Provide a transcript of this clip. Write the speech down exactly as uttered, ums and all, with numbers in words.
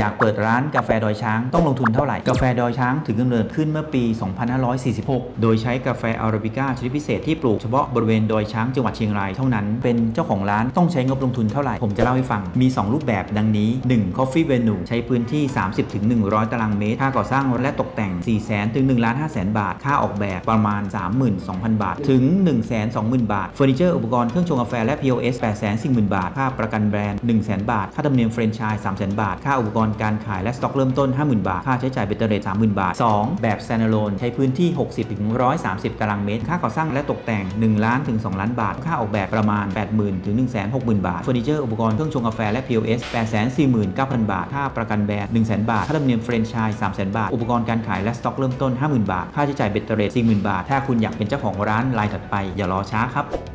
อยากเปิดร้านกาแฟดอยช้างต้องลงทุนเท่าไหร่กาแฟดอยช้างถึงกำเนิดขึ้นเมื่อปี สองพันห้าร้อยสี่สิบหก โดยใช้กาแฟอาราบิก้าชนิดพิเศษที่ปลูกเฉพาะบริเวณดอยช้างจังหวัดเชียงรายเท่านั้นเป็นเจ้าของร้านต้องใช้งบลงทุนเท่าไหร่ผมจะเล่าให้ฟังมีสองรูปแบบดังนี้ หนึ่ง Coffee Venue ใช้พื้นที่ สามสิบถึงหนึ่งร้อย ตารางเมตรค่าก่อสร้างและตกแต่ง สี่แสน ถึง หนึ่งล้านห้าแสน บาทค่าออกแบบประมาณ สามหมื่นสองพัน บาทถึง หนึ่งแสนสองหมื่น บาทเฟอร์นิเจอร์อุปกรณ์เครื่องชงกาแฟและ พี โอ เอส แปดแสนสี่หมื่น บาทค่าประกันแบรนด์ หนึ่งแสน บาทค่าธรรมเนียมแฟรนไชส์ สามแสน บาทค่าอุปกรณ์การขายและสต็อกเริ่มต้น ห้าหมื่น บาทค่าใช้จ่ายเบ็ดเตอร์เรท สามหมื่น บาท สอง แบบ Standalone ใช้พื้นที่ หกสิบถึงหนึ่งร้อยสามสิบ ตารางเมตรค่าก่อสร้างและตกแต่ง หนึ่งล้านถึงสองล้านบาทค่าออกแบบประมาณ แปดหมื่น ถึง หนึ่งแสนหกหมื่น บาทเฟอร์นิเจอร์อุปกรณ์เครื่องชงกาแฟและ พี โอ เอส แปดแสนสี่หมื่นเก้าพัน บาทค่าประกันแบรนด์ หนึ่งแสน บาทค่าธรรมเนียมแฟรนไชส์ สามแสน บาทอุปกรณ์การขายและสต็อกเริ่มต้น ห้าหมื่น บาทค่าใช้จ่ายเบ็ดเตอร์เรท สี่หมื่น บาทถ้าคุณอยากเป็นเจ้าของร้านรายถัดไปอย่ารอช้าครับ